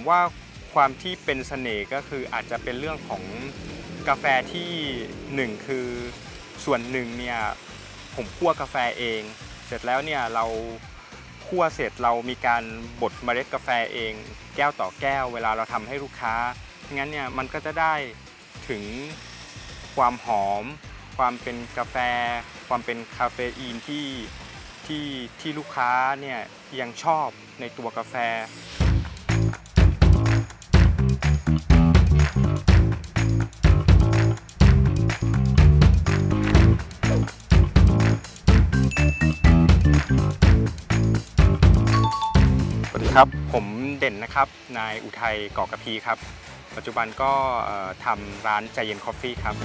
ว่าความที่เป็นเสน่ห์ก็คืออาจจะเป็นเรื่องของกาแฟที่หนึ่งคือส่วนหนึ่งเนี่ยผมคั่วกาแฟเองเสร็จแล้วเนี่ยเราคั่วเสร็จเรามีการบดเมล็ดกาแฟเองแก้วต่อแก้วเวลาเราทำให้ลูกค้างั้นเนี่ยมันก็จะได้ถึงความหอมความเป็นกาแฟความเป็นคาเฟอีนที่ลูกค้าเนี่ยยังชอบในตัวกาแฟสวัสดีครับผมเด่นนะครับนายอุทัยเกาะกระพีครับปัจจุบันก็ทำร้านใจเย็นคอฟฟี่ครับ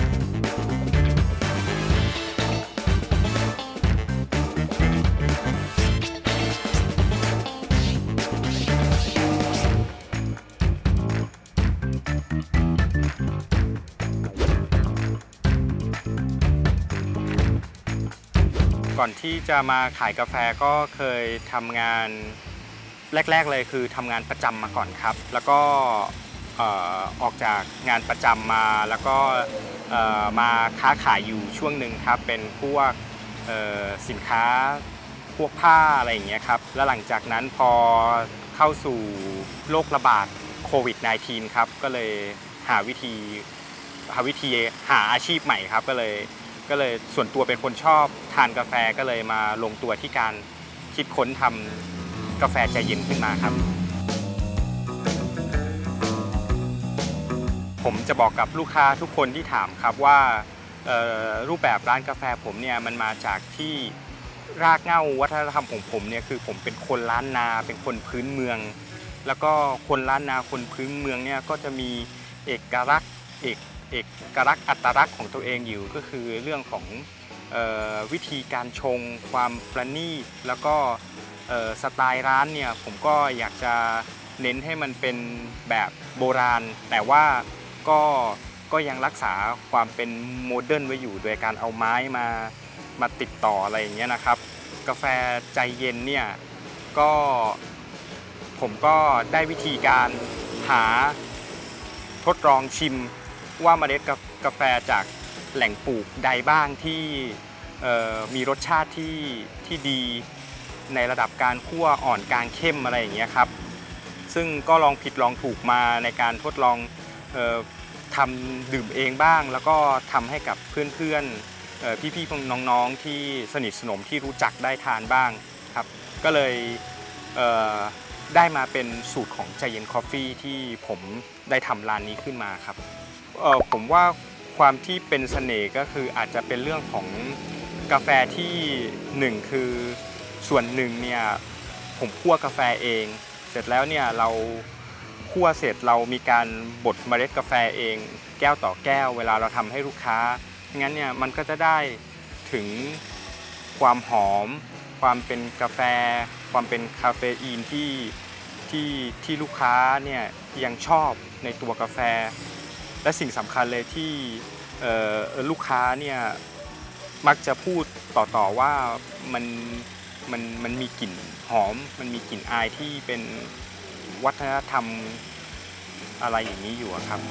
ก่อนที่จะมาขายกาแฟก็เคยทำงานแรกๆเลยคือทำงานประจำมาก่อนครับแล้วก็ออกจากงานประจำมาแล้วก็มาค้าขายอยู่ช่วงหนึ่งครับเป็นพวกสินค้าพวกผ้าอะไรอย่างเงี้ยครับแล้วหลังจากนั้นพอเข้าสู่โรคระบาดโควิด -19 ครับก็เลยหาวิธีหาอาชีพใหม่ครับก็เลยส่วนตัวเป็นคนชอบทานกาแฟก็เลยมาลงตัวที่การคิดค้นทำกาแฟใจเย็นขึ้นมาครับผมจะบอกกับลูกค้าทุกคนที่ถามครับว่ารูปแบบร้านกาแฟผมเนี่ยมันมาจากที่รากเหง้าวัฒนธรรมของผมเนี่ยคือผมเป็นคนล้านนาเป็นคนพื้นเมืองแล้วก็คนล้านนาคนพื้นเมืองเนี่ยก็จะมีเอกลักษณ์อัตลักษณ์ของตัวเองอยู่ก็คือเรื่องของวิธีการชงความประณีตแล้วก็สไตล์ร้านเนี่ยผมก็อยากจะเน้นให้มันเป็นแบบโบราณแต่ว่าก็ยังรักษาความเป็นโมเดิร์นไว้อยู่โดยการเอาไม้มาติดต่ออะไรอย่างเงี้ยนะครับกาแฟใจเย็นเนี่ยก็ผมก็ได้วิธีการหาทดลองชิมว่าเมล็ดกาแฟจากแหล่งปลูกใดบ้างที่มีรสชาติที่ดีในระดับการคั่วอ่อนกลางเข้มอะไรอย่างเงี้ยครับซึ่งก็ลองผิดลองถูกมาในการทดลองทำดื่มเองบ้างแล้วก็ทำให้กับเพื่อนๆพี่ๆน้องๆที่สนิทสนมที่รู้จักได้ทานบ้างครับก็เลยได้มาเป็นสูตรของใจเย็นคอฟฟี่ที่ผมได้ทำร้านนี้ขึ้นมาครับผมว่าความที่เป็นเสน่ห์ก็คืออาจจะเป็นเรื่องของกาแฟที่หนึ่งคือส่วนหนึ่งเนี่ยผมคั่วกาแฟเองเสร็จแล้วเนี่ยเราคั่วเสร็จเรามีการบดเมล็ดกาแฟเองแก้วต่อแก้วเวลาเราทำให้ลูกค้างั้นเนี่ยมันก็จะได้ถึงความหอมความเป็นกาแฟความเป็นคาเฟอีนที่ลูกค้าเนี่ยยังชอบในตัวกาแฟและสิ่งสำคัญเลยที่ลูกค้าเนี่ยมักจะพูดต่อว่ามันมีกลิ่นหอมมันมีกลิ่นอายที่เป็นวัฒนธรรมอะไรอย่างนี้อยู่ครับ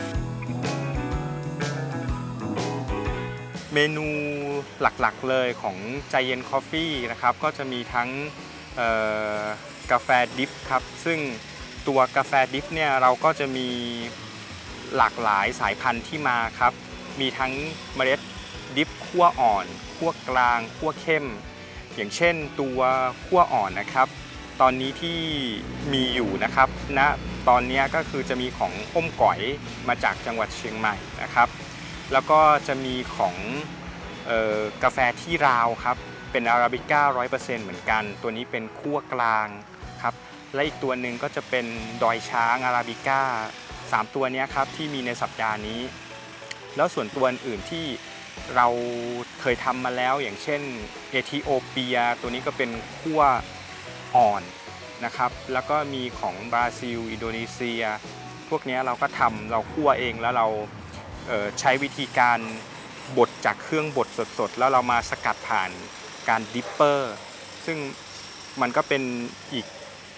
เมนูหลักๆเลยของใจเย็นคอฟฟี่นะครับก็จะมีทั้งกาแฟดิฟครับซึ่งตัวกาแฟดิฟเนี่ยเราก็จะมีหลากหลายสายพันธุ์ที่มาครับมีทั้งเมล็ดดิฟคั่วอ่อนคั่วกลางคั่วเข้มอย่างเช่นตัวคั่วอ่อนนะครับตอนนี้ที่มีอยู่นะครับณตอนนี้ก็คือจะมีของอ้มก๋อยมาจากจังหวัดเชียงใหม่นะครับแล้วก็จะมีของกาแฟที่ราวครับเป็นอาราบิก้า 100% เหมือนกันตัวนี้เป็นคั่วกลางครับและอีกตัวหนึ่งก็จะเป็นดอยช้างอาราบิก้า3ตัวนี้ครับที่มีในสัปดาห์นี้แล้วส่วนตัวอื่นที่เราเคยทำมาแล้วอย่างเช่นเอธิโอเปียตัวนี้ก็เป็นคั่วอ่อนนะครับแล้วก็มีของบราซิลอินโดนีเซียพวกนี้เราก็เราคั่วเองแล้วเราใช้วิธีการบดจากเครื่องบดสดๆแล้วเรามาสกัดผ่านการดิปเปอร์ซึ่งมันก็เป็นอีก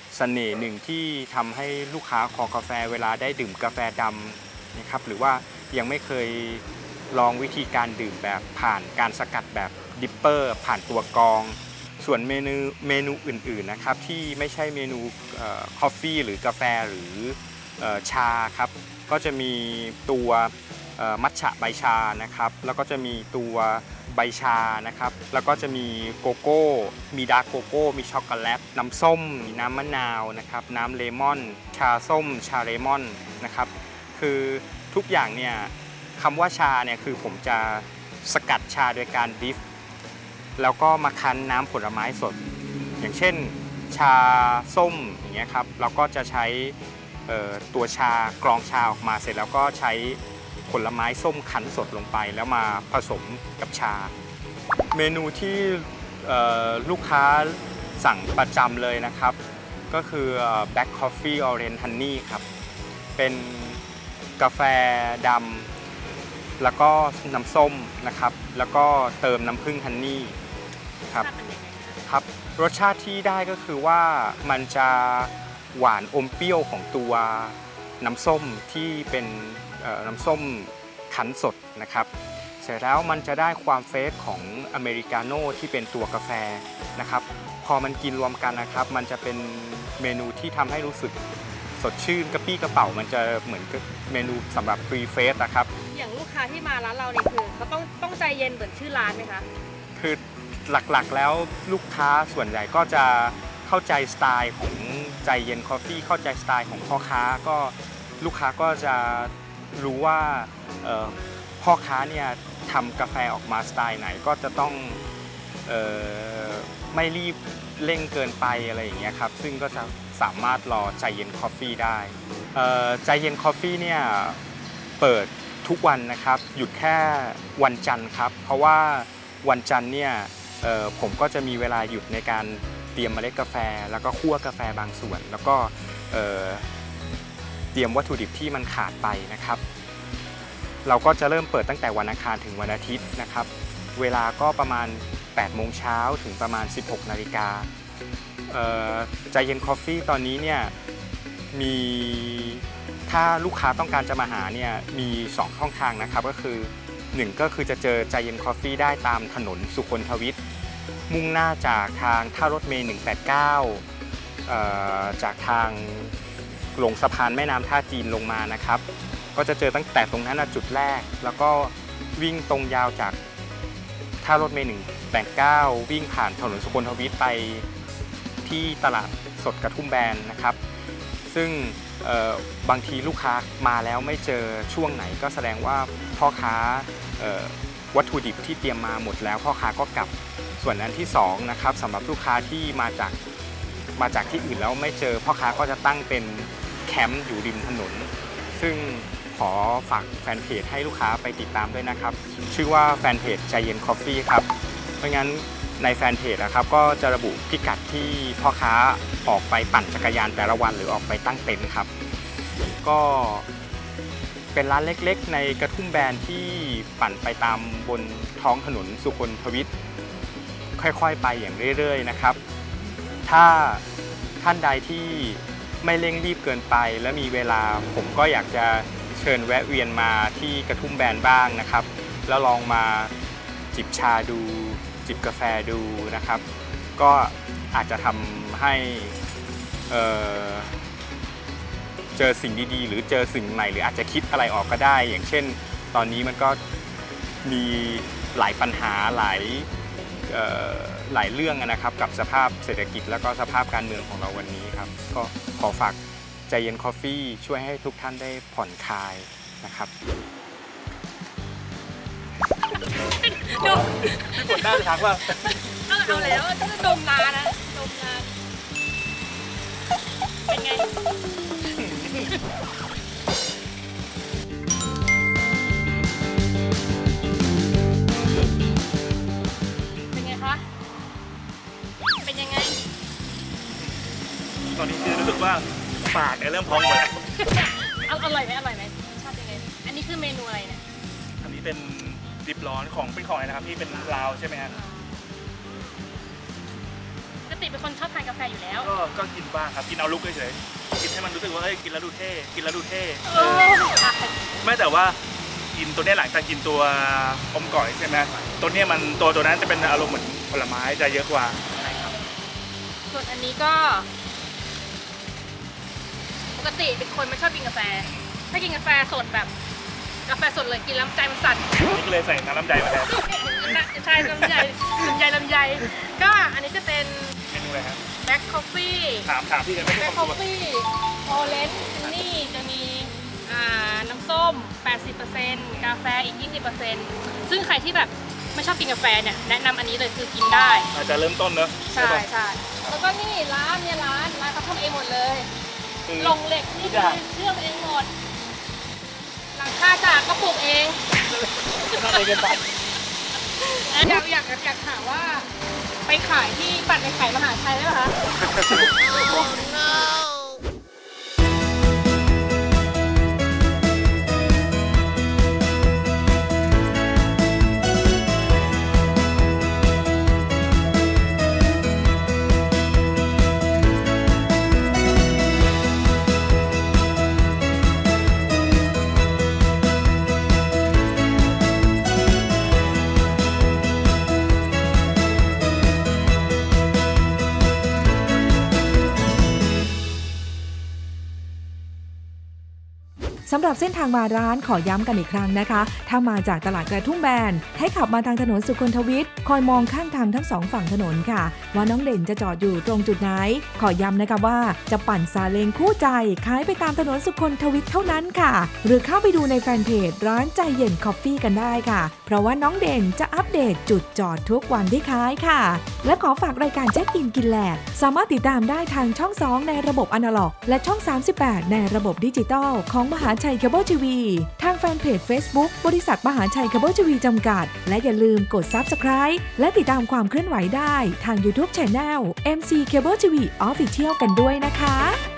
เสน่ห์หนึ่งที่ทำให้ลูกค้าคอกาแฟเวลาได้ดื่มกาแฟดำนะครับหรือว่ายังไม่เคยลองวิธีการดื่มแบบผ่านการสกัดแบบดิปเปอร์ผ่านตัวกรองส่วนเมนูอื่นๆนะครับที่ไม่ใช่เมนูคอฟฟี่หรือกาแฟหรือชาครับก็จะมีตัวมัทฉะใบชานะครับแล้วก็จะมีตัวใบชานะครับแล้วก็จะมีโกโก้มีดาร์กโกโก้มีช็อกโกแลตน้ำส้มมีน้ำมะนาวนะครับน้ำเลมอนชาส้มชาเลมอนนะครับคือทุกอย่างเนี่ยคำว่าชาเนี่ยคือผมจะสกัดชาโดยการดริฟแล้วก็มาคั้นน้ำผลไม้สดอย่างเช่นชาส้มอย่างเงี้ยครับเราก็จะใช้ตัวชากรองชาออกมาเสร็จแล้วก็ใช้ผลไม้ส้มคั้นสดลงไปแล้วมาผสมกับชาเมนูที่ลูกค้าสั่งประจำเลยนะครับก็คือ Black Coffee Orange Honey ครับเป็นกาแฟดำแล้วก็น้ำส้มนะครับแล้วก็เติมน้ำผึ้งฮันนี่ครับรสชาติที่ได้ก็คือว่ามันจะหวานอมเปรี้ยวของตัวน้ำส้มที่เป็นน้ำส้มคั้นสดนะครับเสร็จแล้วมันจะได้ความเฟรชของอเมริกาโน่ที่เป็นตัวกาแฟนะครับพอมันกินรวมกันนะครับมันจะเป็นเมนูที่ทำให้รู้สึกสดชื่นกระปี้กระเป๋ามันจะเหมือนเมนูสำหรับพรีเฟสนะครับอย่างลูกค้าที่มาร้านเราเนี่ยคือเขาต้องใจเย็นเหมือนชื่อร้านไหมคะคือหลักๆแล้วลูกค้าส่วนใหญ่ก็จะเข้าใจสไตล์ของใจเย็นคอฟฟี่เข้าใจสไตล์ของพ่อค้าก็ลูกค้าก็จะรู้ว่าพ่อค้าเนี่ยทำกาแฟออกมาสไตล์ไหนก็จะต้องไม่รีบเร่งเกินไปอะไรอย่างเงี้ยครับซึ่งก็จะสามารถรอใจเย็นคอฟฟี่ได้ใจเย็นคอฟฟี่เนี่ยเปิดทุกวันนะครับหยุดแค่วันจันทร์ครับเพราะว่าวันจันทร์เนี่ยผมก็จะมีเวลาหยุดในการเตรียมเมล็ดกาแฟแล้วก็คั่วกาแฟบางส่วนแล้วก็เตรียมวัตถุดิบที่มันขาดไปนะครับเราก็จะเริ่มเปิดตั้งแต่วันอังคารถึงวันอาทิตย์นะครับเวลาก็ประมาณ8 โมงเช้าถึงประมาณ 16 นาฬิกาใจเย็นคอฟฟี่ตอนนี้เนี่ยมีถ้าลูกค้าต้องการจะมาหาเนี่ยมี2ช่องทางนะครับก็คือ1ก็คือจะเจอใจเย็นคอฟฟี่ได้ตามถนนสุคนทวิทย์มุ่งหน้าจากทางท่ารถเมล์189จากทางลงสะพานแม่น้ำท่าจีนลงมานะครับก็จะเจอตั้งแต่ตรงนั้นจุดแรกแล้วก็วิ่งตรงยาวจากท่ารถเมล์189วิ่งผ่านถนนสุคนทวิทย์ไปที่ตลาดสดกระทุ่มแบนนะครับซึ่งบางทีลูกค้ามาแล้วไม่เจอช่วงไหนก็แสดงว่าพ่อค้าวัตถุดิบที่เตรียมมาหมดแล้วพ่อค้าก็กลับส่วนนั้นที่2นะครับสำหรับลูกค้าที่มาจากที่อื่นแล้วไม่เจอพ่อค้าก็จะตั้งเป็นแคมป์อยู่ริมถนนซึ่งขอฝากแฟนเพจให้ลูกค้าไปติดตามด้วยนะครับชื่อว่าแฟนเพจใจเย็นคอฟฟี่ครับเพราะงั้นในแฟนเพจนะครับก็จะระบุพิกัดที่พ่อค้าออกไปปั่นจักรยานแต่ละวันหรือออกไปตั้งเต็นท์ครับก็เป็นร้านเล็กๆในกระทุ่มแบนที่ปั่นไปตามบนท้องถนนสุคนทวิทย์ค่อยๆไปอย่างเรื่อยๆนะครับถ้าท่านใดที่ไม่เร่งรีบเกินไปและมีเวลาผมก็อยากจะเชิญแวะเวียนมาที่กระทุ่มแบนบ้างนะครับแล้วลองมาจิบชาดูจิบกาแฟดูนะครับก็อาจจะทำให้เจอสิ่งดีๆหรือเจอสิ่งใหม่หรืออาจจะคิดอะไรออกก็ได้อย่างเช่นตอนนี้มันก็มีหลายปัญหาหลายเรื่องนะครับกับสภาพเศรษฐกิจแล้วก็สภาพการเมืองของเราวันนี้ครับก็ขอฝากใจเย็นคอฟฟี่ช่วยให้ทุกท่านได้ผ่อนคลายนะครับพี่ฝนได้ทักว่าเอาแล้วจะดมนานนะดมนานเป็นไงคะเป็นยังไงตอนนี้คือรู้สึกว่าปากเริ่มพองหมดแล้วอร่อยไหมชอบยังไงอันนี้คือเมนูอะไรเนี่ยอันนี้เป็นดิบร้อนของเป็นของอะไรนะครับที่เป็นลาวใช่ไหมฮะปกติเป็นคนชอบทานกาแฟอยู่แล้วก็กินบ้างครับกินเอาลุกเฉยๆกินให้มันรู้สึกว่าเฮ้ยกินแล้วดูเท่กินแล้วดูเท่ไม่แต่ว่ากินตัวนี้หลังจากกินตัวอมก่อยใช่ไหมตัวนี้มันตัวนั้นจะเป็นอารมณ์เหมือนผลไม้จะเยอะกว่าครับส่วนอันนี้ก็ปกติเป็นคนไม่ชอบกินกาแฟถ้ากินกาแฟสดแบบกาแฟสดเลยกินแล้วใจมันสั่นนี่ก็เลยใส่น้ำลำไยมาแทนใช่ลำไยก็อันนี้จะเป็นเมนูอะไรครับแบล็คคอฟฟี่ถามพี่กันไม่แบใช่ล็คคคอวามฟฟี่ออเรนจ์นี่จะมีน้ำส้ม 80% กาแฟอีก 20%ซึ่งใครที่แบบไม่ชอบกินกาแฟเนี่ยแนะนำอันนี้เลยคือกินได้อาจจะเริ่มต้นเนอะใช่แล้วก็นี่ร้านเขาทำเองหมดเลยลงเหล็กนี่คือเชื่อมเองหมดหลังคาจากก็ปลูกเองน่าจะเกินไปอยากถามว่าไปขายที่ปั่นไปขายมหาชัยได้ไหมคะสำหรับเส้นทางมาร้านขอย้ำกันอีกครั้งนะคะถ้ามาจากตลาดกระทุ่มแบนให้ขับมาทางถนนสุคนทวิทย์คอยมองข้างทางทั้งสองฝั่งถนนค่ะว่าน้องเด่นจะจอดอยู่ตรงจุดไหนขอย้ำนะคะว่าจะปั่นซาเล้งคู่ใจขายไปตามถนนสุคนทวิทย์เท่านั้นค่ะหรือเข้าไปดูในแฟนเพจร้านใจเย็นคอฟฟี่กันได้ค่ะเพราะว่าน้องเด่นจะอัปเดตจุดจอดทุกวันที่ขายค่ะและขอฝากรายการเช็คอินกินแหลกสามารถติดตามได้ทางช่อง2ในระบบอนาล็อกและช่อง38ในระบบดิจิตอลของมหาชัยเคเบิลทีวีทางแฟนเพจ Facebook บริษัทมหาชัยเคเบิลทีวีจำกัดและอย่าลืมกด Subscribe และติดตามความเคลื่อนไหวได้ทาง YouTube Channel MC Cable TV Official กันด้วยนะคะ